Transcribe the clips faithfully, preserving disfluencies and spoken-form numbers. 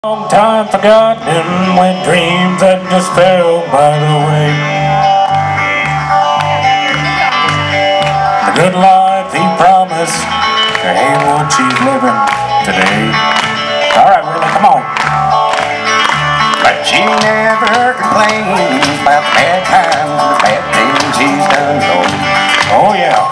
Long time forgotten when dreams that just fell by the way. The good life he promised, there ain't one she's living today. Alright, Willie, come on. But she never complains about the bad times and the bad things he's done for me. Oh yeah.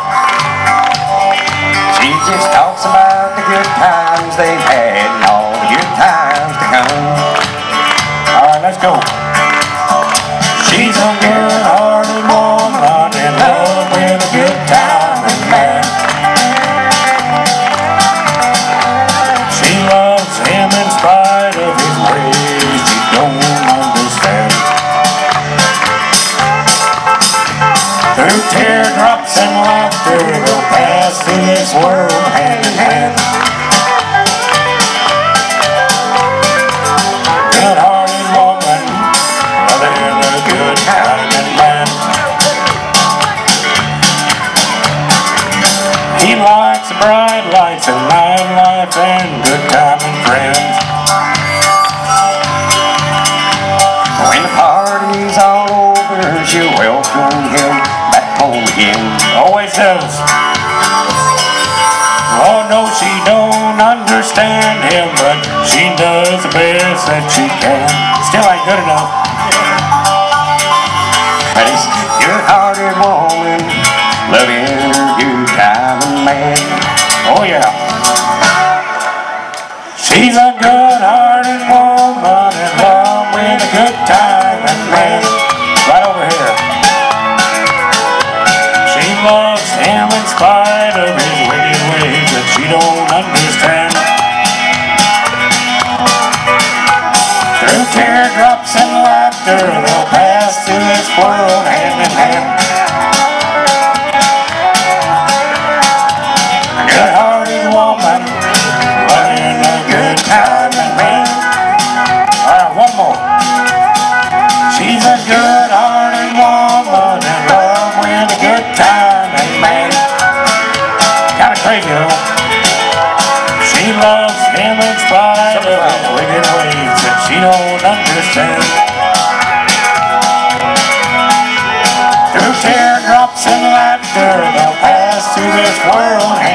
She just talks about the good times they've had and all the good times to come. Alright, let's go. She's a good-hearted woman in love with a good time and man. She loves him in spite of his ways she don't understand. Through teardrops and laughter, they'll pass through this world hand in hand. Good-hearted woman, loving a good time and man. He likes the bright lights and nightlife and good time and friends. When the party's all over, she'll welcome him back home again. Always does. Oh no, she don't understand him, but she does the best that she can. Still ain't good enough. But it's a good-hearted woman, loving her good time and man. Oh yeah. She's a good-hearted woman in love with a good time and man. Right over here. She loves him in spite of his wicked ways that she don't understand. Through teardrops and laughter, they'll pass through this world hand in hand. A good-hearted woman, loving a good time and man. Alright, one more. She's a good-hearted woman in love with a good time and man. Kinda crazy though. She loves him in spite of his wicked ways that she don't understand. Through teardrops and laughter, they'll pass through this world